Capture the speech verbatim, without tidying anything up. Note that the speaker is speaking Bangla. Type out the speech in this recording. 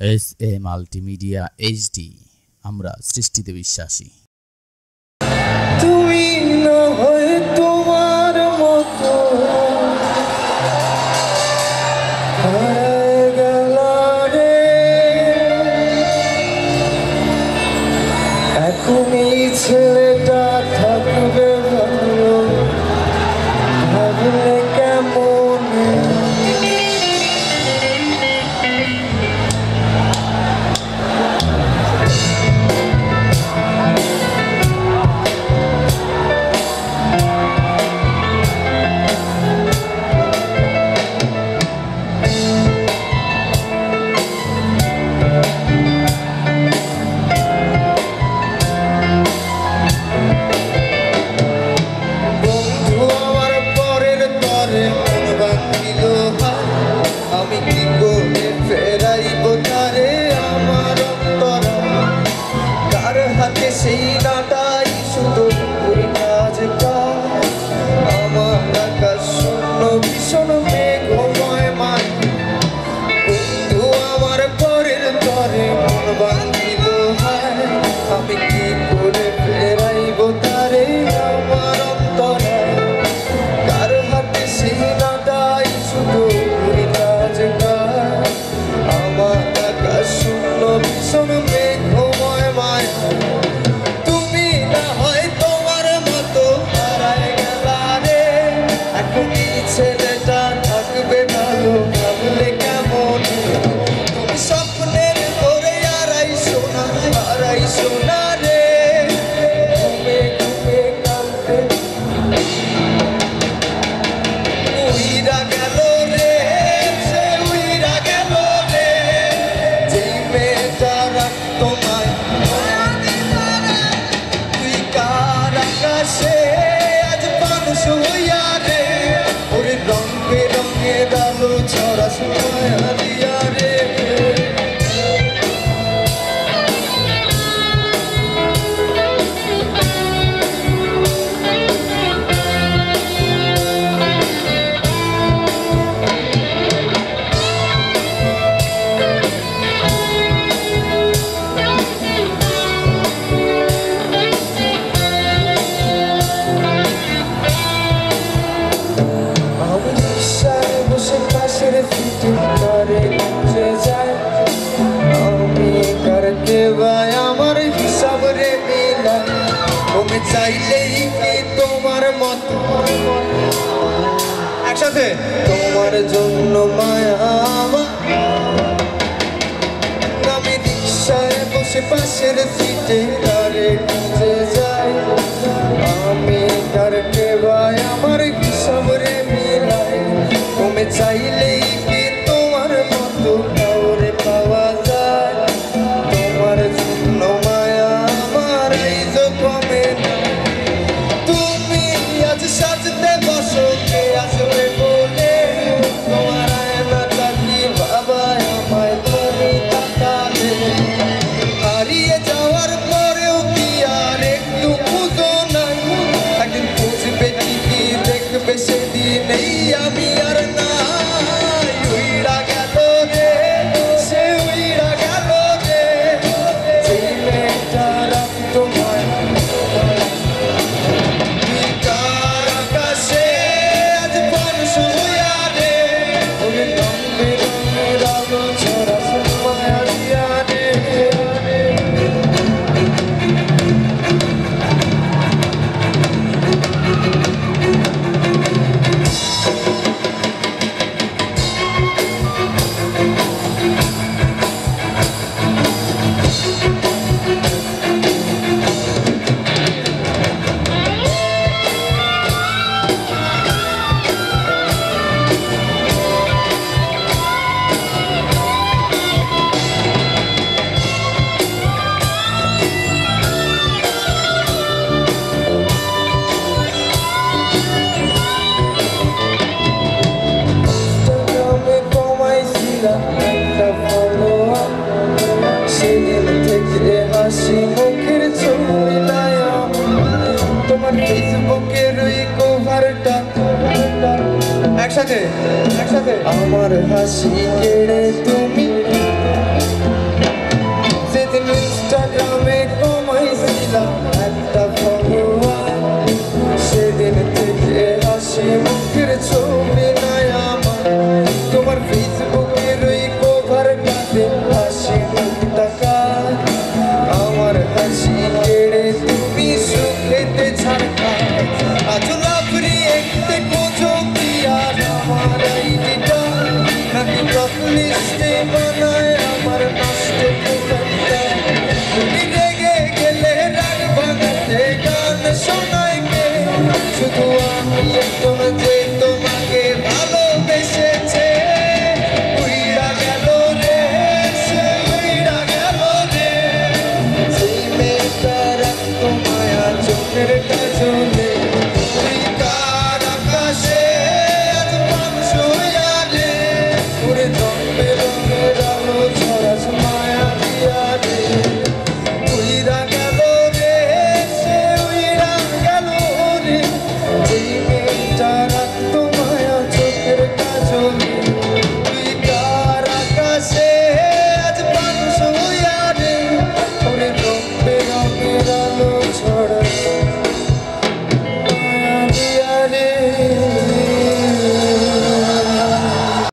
এস এ মাল্টিমিডিয়া এইচডি, আমরা সৃষ্টিতে বিশ্বাসী। তুমি না হয় তোমার মতো হারায় গেলা রে, এখন এই ছেলেটা থাকবে ভালো, ভাবলে কেমন সেই নাটাই শুধু আমার আকাশ শূন্য ভীষণ মেঘময় মান, বন্ধু আমার পরের তরে মন বাঁধিল হায়, আমি কি করে ফেরাইব তারে আমার অন্তরায়, কার হাতে সেই নাটাই শুধু কাজ গায়, আমার আকাশ শূন্য ভীষণ মেঘময় মায়া। ছেলেটা থাকবে ভালো, ভাবলে কেমন তুমি স্বপ্নের করে আড়াই সোনা আড়াই সোনা রে, ঘুমে ঘুমে কাঁদতে উইরা গেল রে, সে উইরা গেল রে, যেই মেয়েটা রাখতো মায় তুই কার আকাশে আজ মানুষ হইয়া রে, ওরে রঙে রঙে আলো ছড়া সময় হারিয়া রে। আমার হিসাব রে মিলা তুমি চাইলেই কি তোমার মতো একসাথে তোমার জন্য মায়া, আমি রিক্সায় বসে পাশের সিটে কারে খুঁজে যাই, আমি কারকে ভাই আমার হিসাব রে মিলাই, তুমি চাইলেই কি তোমার মতো কাউরে পাওয়া যায়, তোমার জন্য মায়া আমার এই যে কমে না, তুমি আজ সাজতে বসো কে আসবে বলে, তোমার আয়না তাকি বাবা আমায় তুমি তাকালে, হারিয়ে যাওয়ার পরেও কি আর একটু বুঝো নাই, একদিন বুঝবে ঠিকই দেখবে সেদিন এই আমি আর নাই, উইরা গেল রে সে উইরা গেল রে, যেই মেয়েটা রাখতো মায় কার আকাশে আজ মানুষ হইয়া রে, ওরে রঙে রঙের আলো ছড়া সময় হারিয়া রে। সেদিন থেকে হাসি মুখের ছবি নাই তোমার ফেসবুকের ওই কভারটা একসাথে একসাথে আমার হাসি কেড়ে তুমি আকাশে